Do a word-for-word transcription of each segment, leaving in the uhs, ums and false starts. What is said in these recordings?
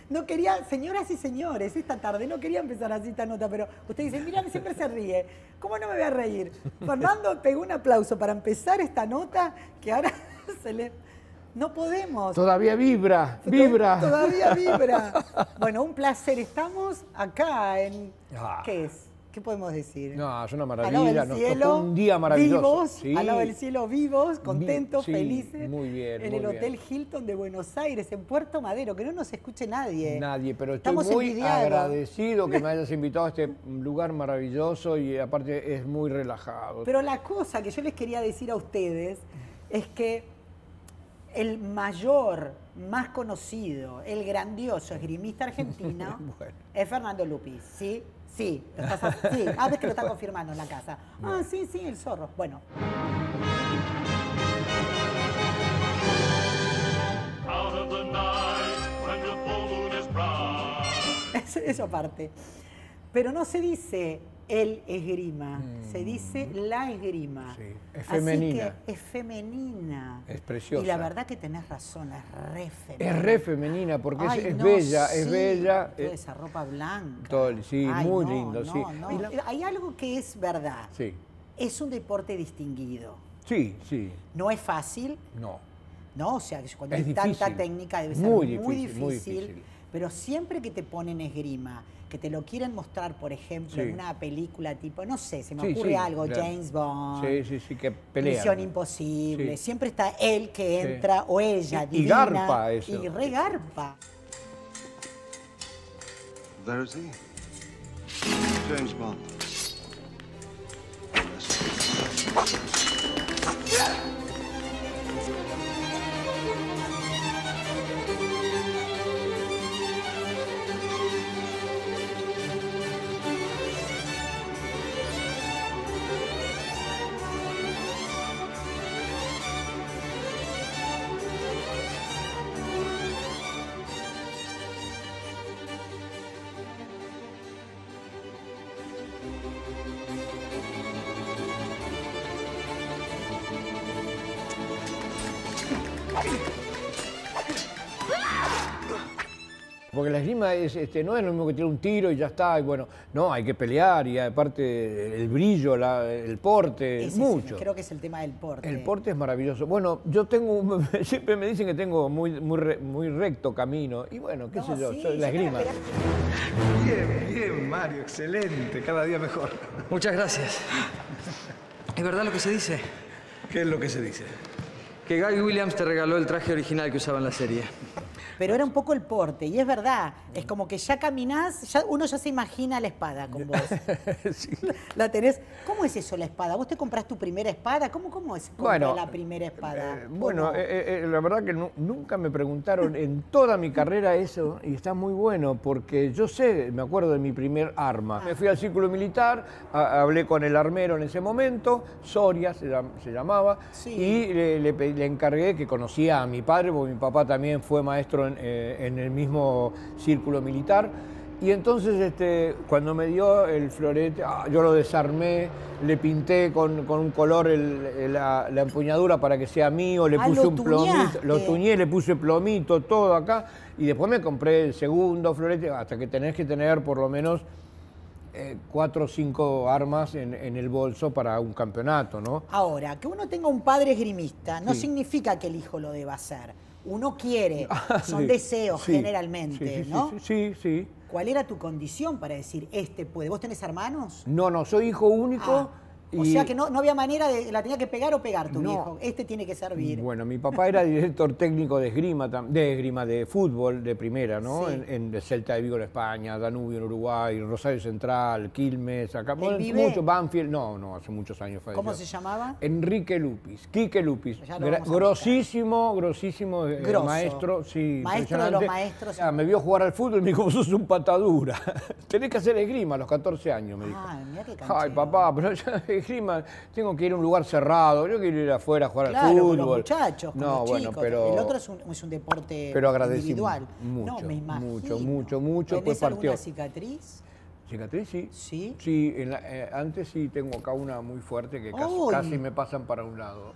no quería, señoras y señores, esta tarde no quería empezar así esta nota, pero usted dice, mira, siempre se ríe. ¿Cómo no me voy a reír? Fernando pegó un aplauso para empezar esta nota que ahora se le... No podemos. Todavía vibra, vibra. Todavía vibra. Bueno, un placer. Estamos acá en... Ah. ¿Qué es? ¿Qué podemos decir? No, es una Al lado maravilla. del Nos cielo, tocó un día maravilloso. vivos, Sí. al lado del cielo vivos, contentos, sí, felices. muy bien, en muy el bien. Hotel Hilton de Buenos Aires, en Puerto Madero, que no nos escuche nadie. Nadie, pero estoy Estamos muy envidiados. agradecido que me hayas invitado a este lugar maravilloso y aparte es muy relajado. Pero la cosa que yo les quería decir a ustedes es que el mayor, más conocido, el grandioso esgrimista argentino Bueno. es Fernando Lupis, ¿sí? Sí, estás, sí, ah, ves que lo está confirmando en la casa. Ah, sí, sí, el zorro. Bueno. Out of the night, when the full moon is bright. Eso, eso aparte. Pero no se dice el esgrima, mm. se dice la esgrima. Sí, es femenina. Así que es femenina. Es preciosa. Y la verdad que tenés razón, es re femenina. Es re femenina porque Ay, es, es no, bella, sí, es bella. toda esa ropa blanca. Todo, sí, Ay, muy no, lindo, no, sí. no. Y la- Hay algo que es verdad. Sí, Es un deporte distinguido. sí, sí, No es fácil, no. ¿no? O sea, que cuando Es hay tanta difícil. técnica debe ser Muy muy difícil, difícil, muy difícil. Pero siempre que te ponen esgrima, que te lo quieren mostrar, por ejemplo, Sí. en una película tipo, no sé, se me Sí, ocurre sí, algo, claro. James Bond, Sí, sí, sí, que pelean. Misión Imposible, Sí. siempre está él que Sí. entra o ella, Y- y divina, garpa eso. y regarpa. There is he. James Bond. Porque la esgrima es, este, no es lo mismo que tirar un tiro y ya está, y bueno, no, hay que pelear y aparte el brillo, la- el porte, Ese es- mucho. creo que es el tema del porte. El porte es maravilloso. Bueno, yo tengo, un- siempre me dicen que tengo muy, muy, re- muy recto camino y bueno, qué No, sé yo, sí, soy la yo esgrima. creo Bien, bien, Mario, excelente, cada día mejor. Muchas gracias. ¿Es verdad lo que se dice? ¿Qué es lo que se dice? Que Guy Williams te regaló el traje original que usaba en la serie. Pero era un poco el porte, y es verdad, es como que ya caminás, ya, uno ya se imagina la espada con vos. Sí. La tenés. ¿Cómo es eso la espada? ¿Vos te comprás tu primera espada? ¿Cómo, cómo es comprar Bueno, la primera espada? Eh, bueno, ¿Cómo? eh, eh, la verdad que nu- nunca me preguntaron en toda mi carrera eso y está muy bueno porque yo sé, me acuerdo de mi primer arma. Me fui al círculo militar, a- hablé con el armero en ese momento, Soria se, llam- se llamaba, Sí. y le, le pe- le encargué que conocía a mi padre, porque mi papá también fue maestro en, eh, en el mismo círculo militar. Y entonces, este, cuando me dio el florete, ah, yo lo desarmé, le pinté con, con un color el- el- la, la empuñadura para que sea mío, le Ah, puse lo un plomito, tuñaste. lo tuñé, le puse plomito, todo acá, y después me compré el segundo florete, hasta que tenés que tener por lo menos eh, cuatro o cinco armas en, en el bolso para un campeonato, ¿no? Ahora, que uno tenga un padre esgrimista no Sí. significa que el hijo lo deba hacer. Uno quiere, Ah, son sí, deseos sí, generalmente, sí, sí, ¿no? Sí, sí, sí. ¿Cuál era tu condición para decir, este puede? ¿Vos tenés hermanos? No, no, soy hijo único. Ah, o y- sea que no, no había manera de, la tenía que pegar o pegar tu No. viejo. Este tiene que servir. Bueno, mi papá era director técnico de esgrima, tam- de esgrima de fútbol de primera, ¿no? Sí. En, en de Celta de Vigo en España, Danubio en Uruguay, Rosario Central, Quilmes, acá. ¿Él bueno, vive? mucho, Banfield, no, no, hace muchos años falleció. ¿Cómo se llamaba? Enrique Lupis, Quique Lupis, Ya lo gra- vamos a grosísimo, grosísimo eh, Grosso. maestro, sí, Maestro de los impresionante. maestros. Ya, me vio jugar al fútbol y me dijo, vos sos un patadura, tenés que hacer esgrima a los catorce años, me dijo. Ay, mirá qué canchero. Ay, papá, pero yo esgrima, tengo que ir a un lugar cerrado, yo quiero ir afuera a jugar Claro, al con fútbol. los muchachos, con no, los bueno, chicos. pero, El otro es un, es un deporte pero agradecí individual. mucho, no, me imagino. mucho, mucho, mucho, ¿Tenés pues partió. alguna cicatriz? ¿Cicatriz? Sí. Sí. Sí, en la- eh, antes sí tengo acá una muy fuerte que casi, Uy. casi me pasan para un lado.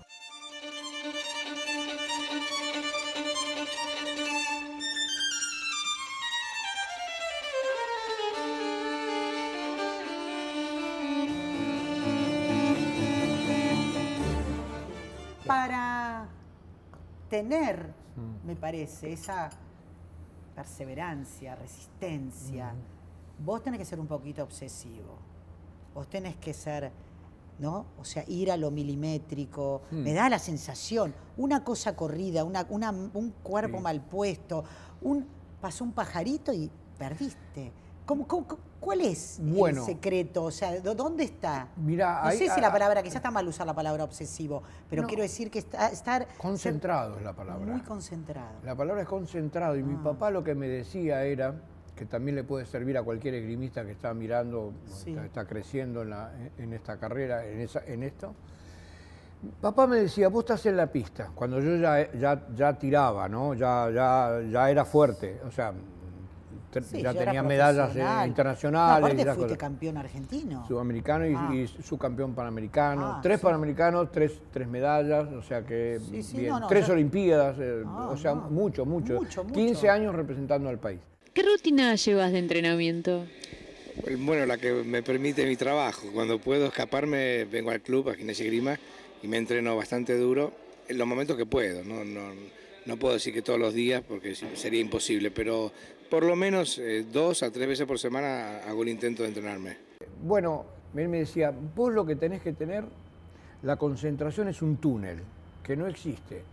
tener, mm. me parece, esa perseverancia, resistencia. Mm. Vos tenés que ser un poquito obsesivo. Vos tenés que ser, ¿no? O sea, ir a lo milimétrico. Mm. Me da la sensación, una cosa corrida, una, una, un cuerpo sí. mal puesto, un, pasó un pajarito y perdiste. ¿Cómo, cómo, ¿Cuál es bueno, el secreto? O sea, ¿dónde está? Mirá, no hay, sé si hay, la palabra, quizás está mal usar la palabra obsesivo, pero no, quiero decir que está, estar... Concentrado es la palabra. Muy concentrado. La palabra es concentrado. Y ah. mi papá lo que me decía era, que también le puede servir a cualquier esgrimista que está mirando, sí. está, está creciendo en, la, en esta carrera, en, esa, en esto. Papá me decía, vos estás en la pista. Cuando yo ya, ya, ya tiraba, ¿no? Ya, ya, ya era fuerte. O sea... Sí, ya tenía medallas eh, internacionales. No, aparte y fuiste cosas. Campeón argentino. Sudamericano y, ah. y subcampeón panamericano. Ah, tres sí. panamericanos, tres, tres medallas, o sea que sí, sí, bien. No, no, tres ya... olimpiadas, eh, ah, o sea, no. mucho, mucho, mucho. quince años representando al país. ¿Qué rutina llevas de entrenamiento? Bueno, la que me permite mi trabajo. Cuando puedo escaparme, vengo al club, a Gimnasia y Esgrima, y me entreno bastante duro en los momentos que puedo. No, no, no puedo decir que todos los días porque sería imposible, pero por lo menos eh, dos a tres veces por semana hago el intento de entrenarme. Bueno, él me decía, vos lo que tenés que tener, la concentración es un túnel, que no existe.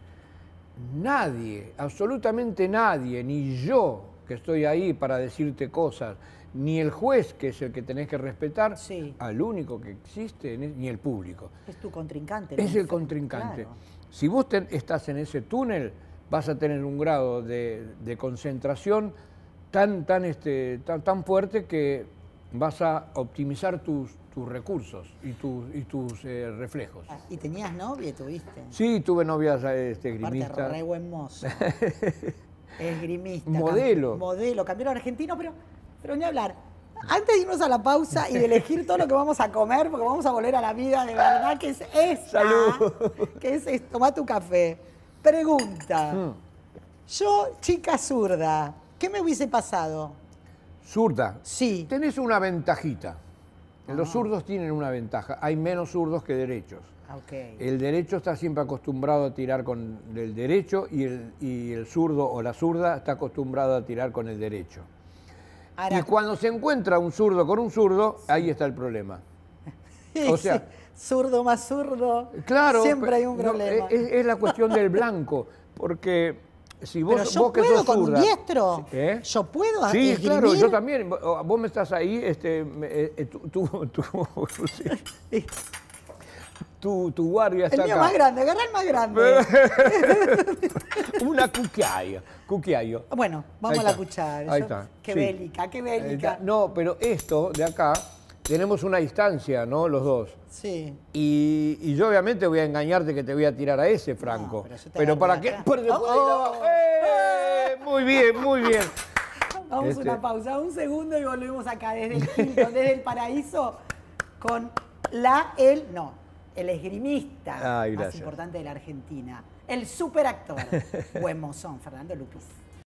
Nadie, absolutamente nadie, ni yo que estoy ahí para decirte cosas, ni el juez, que es el que tenés que respetar, sí. al único que existe, ni el público. Es tu contrincante. Es el contrincante. Claro. Si vos te, estás en ese túnel, vas a tener un grado de, de concentración tan, tan, este, tan, tan fuerte que vas a optimizar tus, tus recursos y tus, y tus eh, reflejos. Ah, ¿y tenías novia, tuviste? Sí, tuve novias este, esgrimistas. Aparte, re buen mozo. Esgrimista. Modelo. Modelo, campeón argentino, pero, pero ni hablar. Antes de irnos a la pausa y de elegir todo lo que vamos a comer, porque vamos a volver a la vida de verdad, que es esta. ¡Salud! Que es esto, toma tu café. Pregunta. Mm. Yo, chica zurda, ¿qué me hubiese pasado? ¿Zurda? Sí. Tenés una ventajita. Ah. Los zurdos tienen una ventaja. Hay menos zurdos que derechos. Okay. El derecho está siempre acostumbrado a tirar con el derecho y el, y el zurdo o la zurda está acostumbrado a tirar con el derecho. Ahora, y cuando se encuentra un zurdo con un zurdo, sí. ahí está el problema. O sea, sí. Zurdo más zurdo, claro, siempre hay un problema. No, es, es la cuestión del blanco, porque si vos, Pero yo vos que puedo sos con zurda, un diestro, ¿eh? Yo puedo Sí, esgrimir. claro, yo también. Vos me estás ahí, este, eh, tú, tú, tú, sí. Tu, tu guardia está acá. El mío acá. Más grande, agarrá el más grande. Una cucchiaia, cucchiaio. Bueno, vamos a la cuchara. Ahí Yo, está. Qué sí. bélica, qué bélica. No, pero esto de acá, tenemos una distancia, ¿no? Los dos. Sí. Y, y yo obviamente voy a engañarte que te voy a tirar a ese, Franco. No, pero pero para qué... Oh, oh. ¡Eh! Muy bien, muy bien. Vamos a este... una pausa, un segundo y volvemos acá desde el Hilton, desde el paraíso, con la, el, no, el esgrimista Ay, más importante de la Argentina, el superactor, buen mozón, Fernando Lupis.